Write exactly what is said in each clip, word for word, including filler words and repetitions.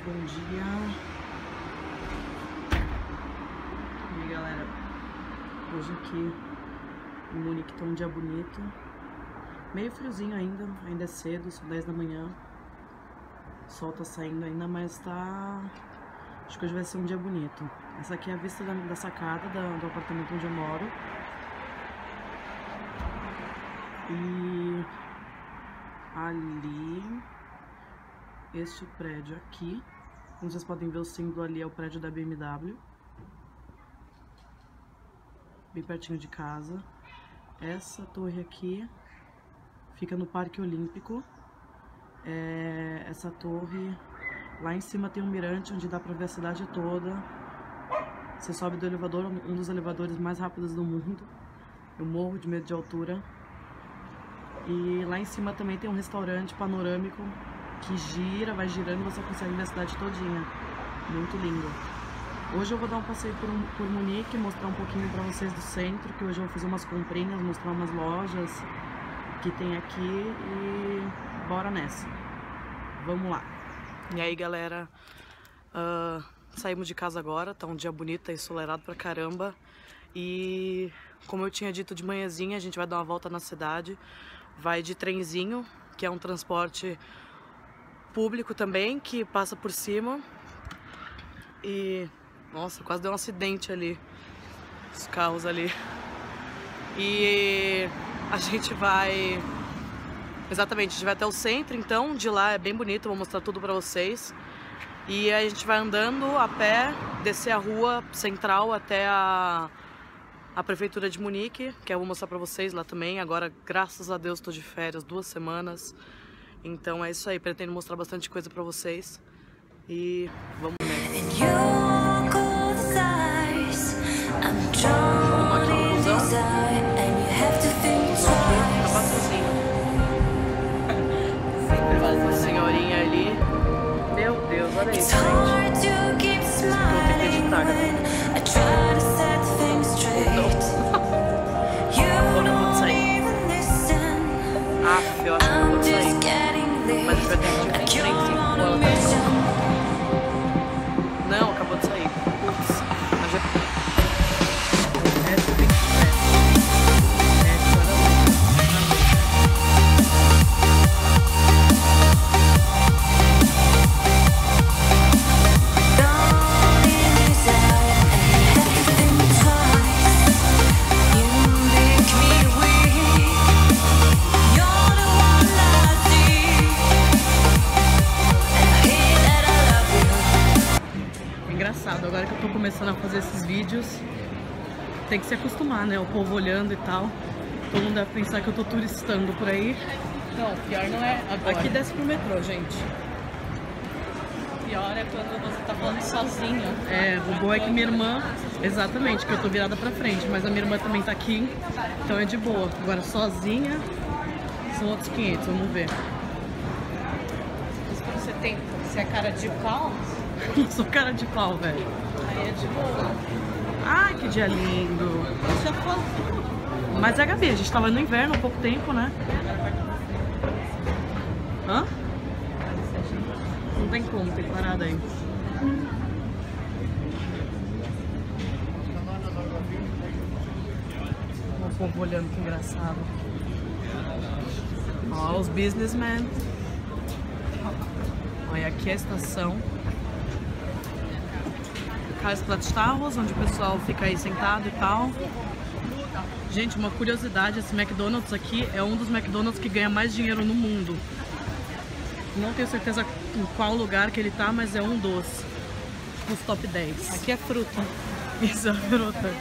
bom dia. E aí, galera, hoje aqui em Munique tá um dia bonito, meio friozinho ainda, ainda é cedo, são dez da manhã, o sol tá saindo ainda, mas tá... acho que hoje vai ser um dia bonito. Essa aqui é a vista da, da sacada da, do apartamento onde eu moro. E ali, este prédio aqui, como vocês podem ver, o símbolo ali é o prédio da B M W, bem pertinho de casa. Essa torre aqui fica no Parque Olímpico. É, essa torre, lá em cima tem um mirante onde dá pra ver a cidade toda. Você sobe do elevador, um dos elevadores mais rápidos do mundo. Eu morro de medo de altura. E lá em cima também tem um restaurante panorâmico que gira, vai girando e você consegue ver a cidade todinha. Muito lindo. Hoje eu vou dar um passeio por, um, por Munique, mostrar um pouquinho pra vocês do centro, que hoje eu vou fazer umas comprinhas, mostrar umas lojas que tem aqui e bora nessa. Vamos lá. E aí, galera, uh, saímos de casa agora, tá um dia bonito, tá ensolarado pra caramba. E como eu tinha dito de manhãzinha, a gente vai dar uma volta na cidade. Vai de trenzinho, que é um transporte público também, que passa por cima. E... nossa, quase deu um acidente ali, os carros ali. E a gente vai... exatamente, a gente vai até o centro, então, de lá é bem bonito, vou mostrar tudo pra vocês. E aí a gente vai andando a pé, descer a rua central até a... a prefeitura de Munique, que eu vou mostrar pra vocês lá também. Agora, graças a Deus, tô de férias, duas semanas. Então é isso aí, pretendo mostrar bastante coisa pra vocês. E vamos nessa. Vamos aqui no busão. Acabar sozinho. Sempre vai uma senhorinha ali. Meu Deus, olha isso, gente. Vou ter que editar, galera. Ah, eu acho que eu vou sair. Mas vai ter que ir trem cinco horas. Não, acabou de sair. Nossa. Mas já... é vinte e sete. É, agora que eu tô começando a fazer esses vídeos, tem que se acostumar, né? O povo olhando e tal. Todo mundo deve pensar que eu tô turistando por aí. Não, pior não é agora. Aqui desce pro metrô, gente. Pior é quando você tá falando sozinho. É, o bom é que minha irmã... exatamente, que eu tô virada pra frente, mas a minha irmã também tá aqui, então é de boa. Agora sozinha, são outros quinhentos, vamos ver. Mas quando você tem... você é cara de pau... Eu sou cara de pau, velho. Aí é de boa. Ai, que dia lindo. Já falou. Mas é, Gabi, a gente tava no inverno há pouco tempo, né? Hã? Não tem como, tem parada aí. O povo olhando, que engraçado. Ó, os businessmen. Olha, aqui é a estação Karlsplatz, onde o pessoal fica aí sentado e tal. Gente, uma curiosidade, esse McDonald's aqui é um dos McDonald's que ganha mais dinheiro no mundo. Não tenho certeza em qual lugar que ele tá, mas é um dos, dos top dez. Aqui é fruta. Isso é fruta.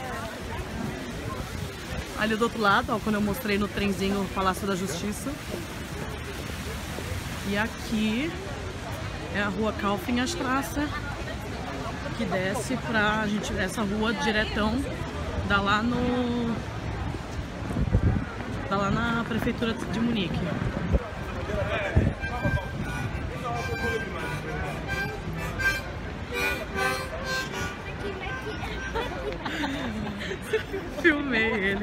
Ali do outro lado, ó, quando eu mostrei no trenzinho o Palácio da Justiça. E aqui é a rua Kaufenstraße, que desce pra gente, essa rua diretão, dá lá no... dá lá na prefeitura de Munique. Filmei ele.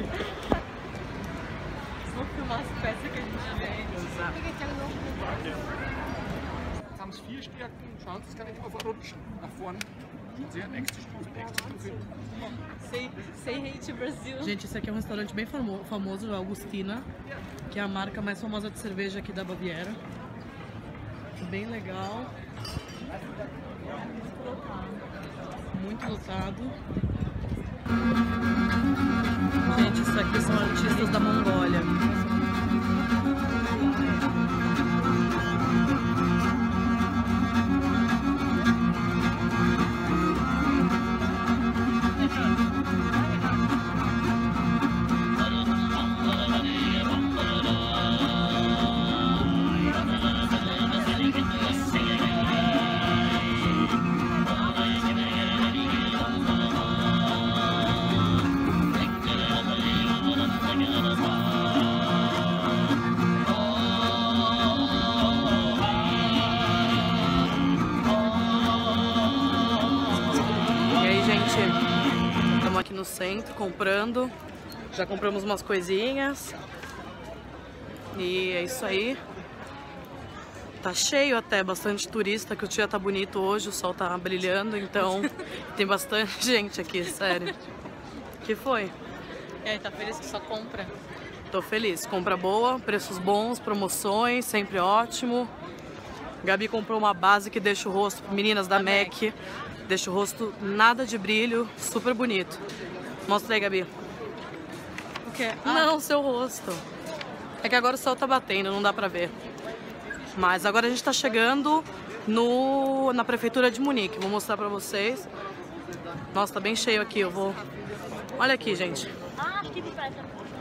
Vou filmar as peças que a gente vende. Exato. haben es vier Stärken, schauen Sie, es kann nicht immer verrutschen. Nach vorne. Sehr nächste Stufe, nächste Stufe. Say, say hey to Brazil. Gente, esse aqui é um restaurante bem famo famoso, a Augustina, que é a marca mais famosa de cerveja aqui da Baviera. Bem legal. Muito lotado. Gente, isso aqui são artistas da Mongólia. Estamos aqui no centro comprando, já compramos umas coisinhas e é isso aí. Tá cheio até, bastante turista, que o dia tá bonito hoje, o sol tá brilhando, então tem bastante gente aqui, sério. Que foi? E aí, tá feliz que só compra? Tô feliz, compra boa, preços bons, promoções, sempre ótimo. Gabi comprou uma base que deixa o rosto, meninas da, da M A C, deixa o rosto nada de brilho, super bonito. Mostra aí, Gabi. O quê? Ah. Não, seu rosto. É que agora o sol tá batendo, não dá pra ver. Mas agora a gente tá chegando no, na prefeitura de Munique. Vou mostrar pra vocês. Nossa, tá bem cheio aqui, eu vou... Olha aqui, gente. Ah, que depressa.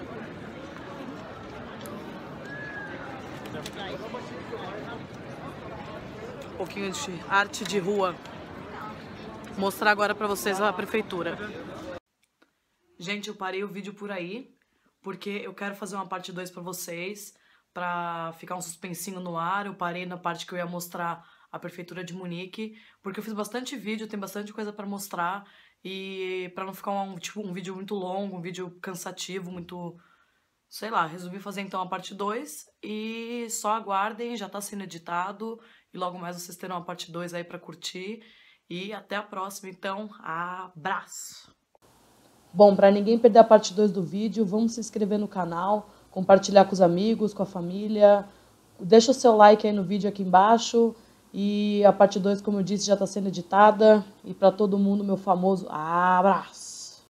Um pouquinho de arte de rua. Vou mostrar agora pra vocês a prefeitura. Gente, eu parei o vídeo por aí, porque eu quero fazer uma parte dois pra vocês, pra ficar um suspensinho no ar. Eu parei na parte que eu ia mostrar a prefeitura de Munique, porque eu fiz bastante vídeo, tem bastante coisa pra mostrar, e pra não ficar um, tipo, um vídeo muito longo, um vídeo cansativo, muito... Sei lá, resolvi fazer então a parte dois, e só aguardem, já tá sendo editado, e logo mais vocês terão a parte dois aí pra curtir, e até a próxima, então, abraço! Bom, para ninguém perder a parte dois do vídeo, vamos se inscrever no canal, compartilhar com os amigos, com a família. Deixa o seu like aí no vídeo aqui embaixo. E a parte dois, como eu disse, já está sendo editada. E para todo mundo, meu famoso abraço!